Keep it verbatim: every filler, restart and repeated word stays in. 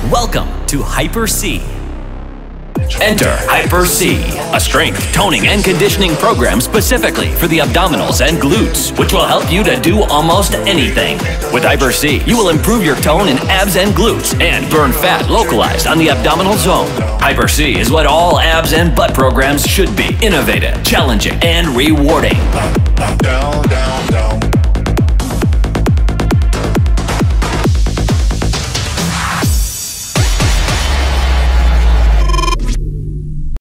Welcome to Hyper C. Enter Hyper C, a strength, toning, and conditioning program specifically for the abdominals and glutes, which will help you to do almost anything. With Hyper C, you will improve your tone in abs and glutes and burn fat localized on the abdominal zone. Hyper C is what all abs and butt programs should be: innovative, challenging, and rewarding. Down, down.